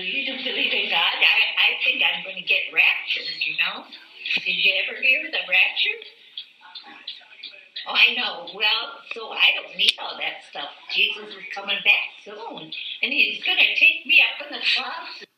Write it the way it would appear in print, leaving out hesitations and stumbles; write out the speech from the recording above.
you don't believe in God? I think I'm going to get raptured, you know? Did you ever hear the rapture? Oh, I know. Well, so I don't need all that stuff. Jesus is coming back soon, and he's going to take me up in the clouds.